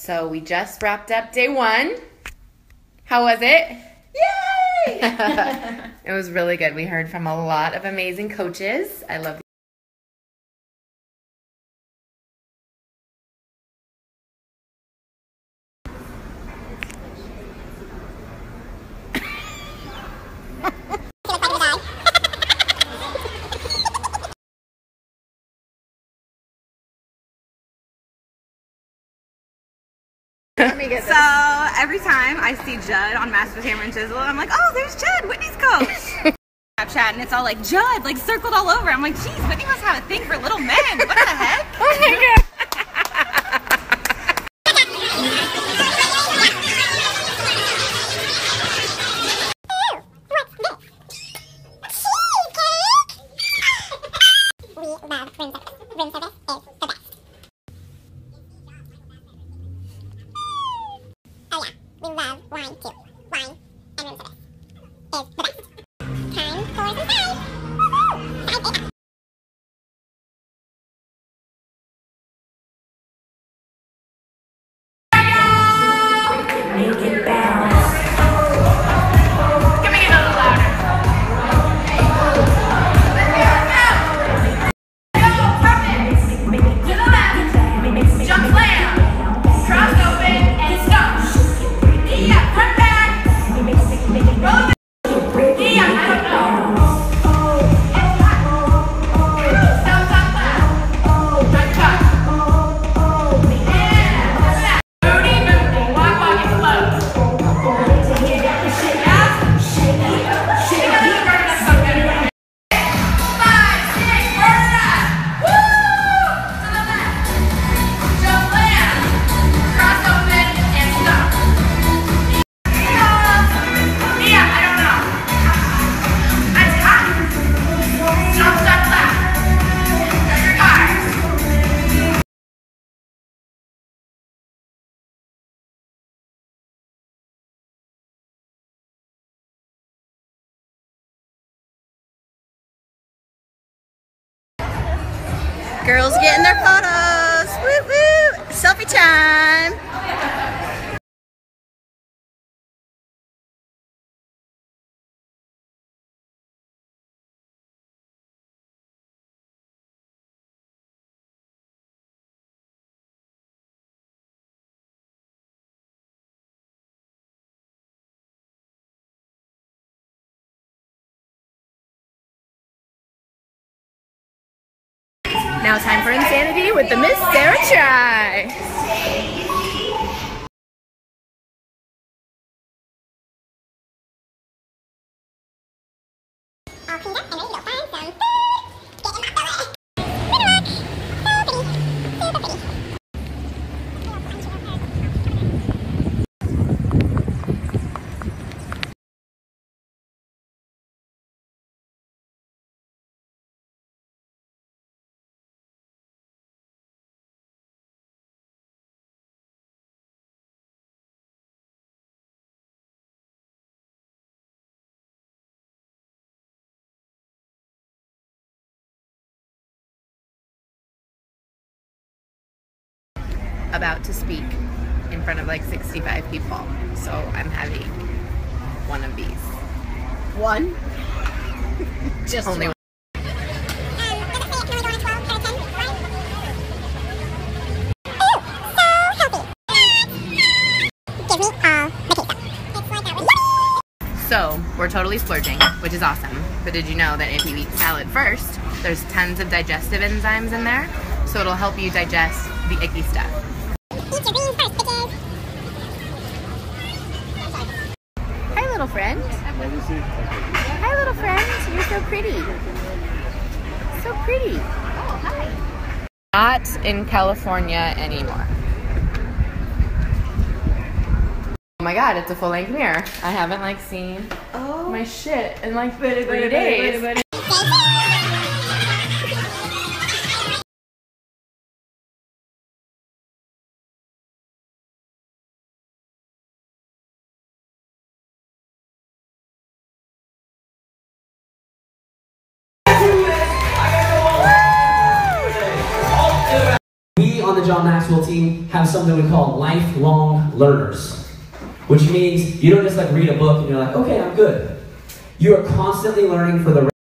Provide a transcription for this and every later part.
So we just wrapped up day 1. How was it? Yay! It was really good. We heard from a lot of amazing coaches. I love So every time I see Judd on Masters Hammer and Chisel, I'm like, oh, there's Judd, Whitney's coach. Snapchat, and it's all like Judd, like circled all over. I'm like, geez, Whitney must have a thing for little men. What the heck? Oh my god. We love wine too. Wine and room service is the best. Time for some side. Side Make it bounce. Can we get a little louder? Go, perfect. To the left. Jump slam. Cross open and stop. Yeah, front back. Roll it. Yeah, I don't know. Stop, stop, stop. Touch, touch. Yeah, booty, booty. Walk, walk, and float. Yeah. Shake it. That's so good. 5, 6, burn it up. Woo! To the left. Jump slam. Cross open and stop. Yeah, I don't know. That's hot. Jump, stop, clap. Got your car. Girls getting their photos. Woo woo! Selfie time. Now time for Insanity with the Miss Sarah Try. all cleaned up and ready to go find some food. Get in my belly. Pretty much. So pretty. Super pretty. About to speak in front of like 65 people, so I'm having one of these. One. Just Only one. Does it say it can only go on a 12 out of 10, right? Ooh, so healthy. Give me all the pizza. It's like a yummy. So we're totally splurging, which is awesome. But did you know that if you eat salad first, there's tons of digestive enzymes in there, so it'll help you digest the icky stuff. Eat your greens first, bitches. Hi, little friend. Hi, little friend. You're so pretty. So pretty. Oh, hi. Not in California anymore. Oh my god, it's a full-length mirror. I haven't like seen my shit in like 3 days. We on the John Maxwell team have something we call lifelong learners, which means you don't just like read a book and you're like, okay, I'm good. You are constantly learning for the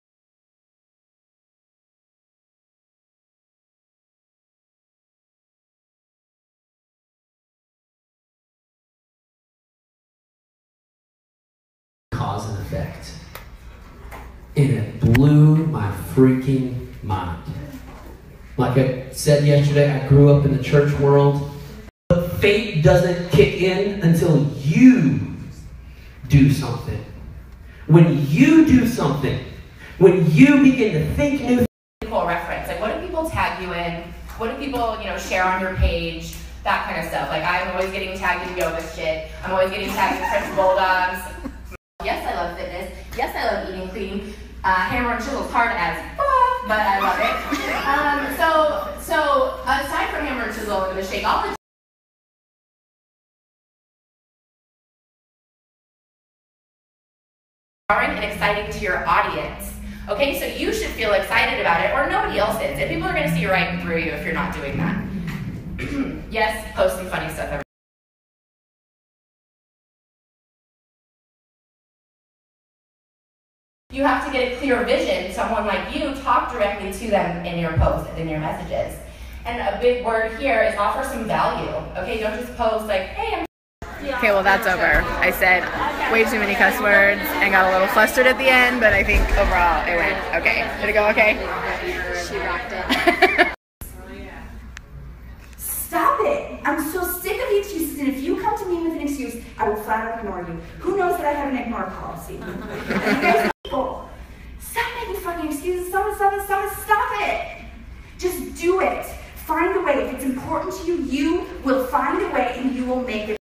cause and effect. And it blew my freaking mind. Like I said yesterday, I grew up in the church world. But fate doesn't kick in until you do something. When you do something, when you begin to think new. Cool reference. Like, what do people tag you in? What do people, share on your page? That kind of stuff. Like, I'm always getting tagged in yoga shit. I'm always getting tagged in French bulldogs. Yes, I love fitness. Yes, I love eating clean. Hammer and chisel is hard as fuck, but I love it. So aside from hammer and chisel and the Shakeology, and exciting to your audience. Okay, so you should feel excited about it, or nobody else is. And people are going to see right through you if you're not doing that. Yes, post some funny stuff every. You have to get a clear vision. Someone like you, talk directly to them in your posts, in your messages. And a big word here is offer some value. Okay, don't just post like, hey, I'm. Okay, well that's over. I said way too many cuss words and got a little flustered at the end, but I think overall it went okay. Did it go okay? She rocked it. Stop it! I'm so sick of the excuses, and if you come to me with an excuse, I will flat out ignore you. Who knows that I have an ignore policy? You guys people, stop making fucking excuses. Stop it! Just do it. Find a way. If it's important to you, you will find a way and you will make it.